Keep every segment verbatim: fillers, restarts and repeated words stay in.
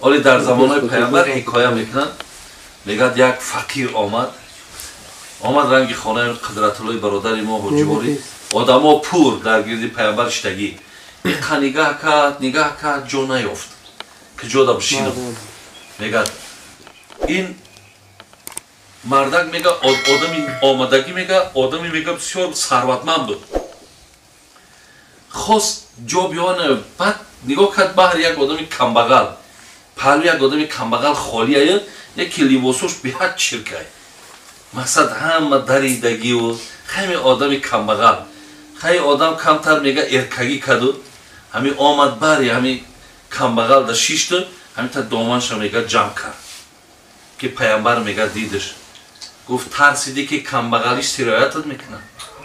ولی در زمانهای پیامبر حکایه میکنن، میگه یک فقیر آمد آمد رنگ خانه قدرت الله برادر ما حجوری آدما پور در گردی پیامبر شتگی یک نگاه کرد نگاه کرد جا نیافت که جا دا بشینم. میگه این مردک میگه آدمی آمدگی میگه آدمی میگه بسیار ثروتمند بود، خواست جا بیانه. بعد نگاه کرد بهر یک آدمی کمبغل پهلو یک آدمی کمبغل خالی آید، یکی لباسوش به حد چرکه مقصد همه دریدگی و خیلی آدمی کمبغل خیلی آدم کمتر میگه ارکگی کدو همین آمد بری همین کمبغل در شیشت همین تا دامنش میگه جمع کرد که پیامبر میگه دیدش گفت ترسیدی که کمبغلیش سرایتت میکنه.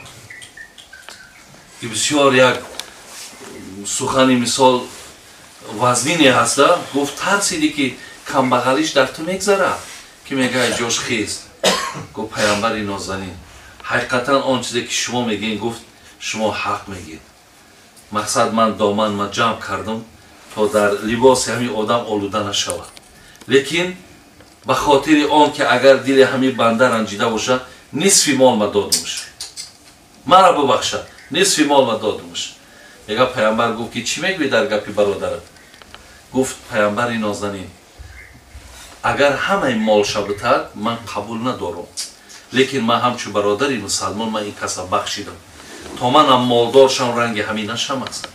که بسیار یک سخنی مثال وزنینی هست. گفت ترسیدی که کمبغلیش در تو میگذره که میگه جاش خیست. گفت پیامبر نازنین حقیقتا آن چیزی که شما میگین گفت شما حق میگید. مقصد من دامن ما جمع کردم تا در لباس همین آدم آلوده نشود، لیکن به خاطر آن که اگر دل همین بنده رنجیده باشه نصف مال ما دادمش، مرا ببخشد نصف مال ما دادمش. میگه پیامبر گفت که چی میگوی در گپی برادرت؟ گفت پیامبر نازنین اگر همه مال شبتد من قبول ندارم، لیکن من همچون برادری مسلمان من این کسا بخشیدم تا من هم مالدار شم رنگ همین نشم است.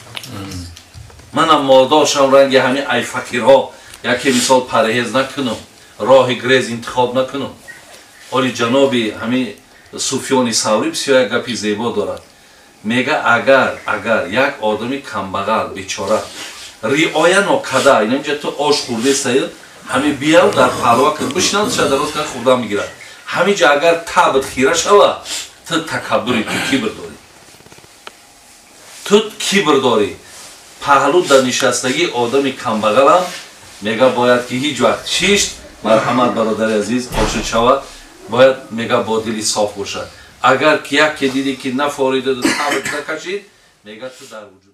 من هم مالدار شم رنگ همین ای فقیرها یکی مثال پرهیز نکنم، راه گریز انتخاب نکنم. ولی جنابی همین سفیان ثوری بسیار یک گپی زیبا دارد. میگه اگر اگر یک آدمی کمبغل بیچاره رعایت نکرده اینجا تو آش خورده سید همین بیا در پروا کرد بشینند شاید درست کنه خورده میگیرد. همینجا اگر تبت خیره شوه تو تکبری تو کبر داری، تو کبر داری. پهلو در نشستگی آدمی کمبغل هم میگه باید که هیچ وقت شیشت مرحمت برادر عزیز آشد شود، باید میگه با دلی صاف باشد. اگر که یک که دیدی که نفاریده تبت نکشید میگه تو در وجود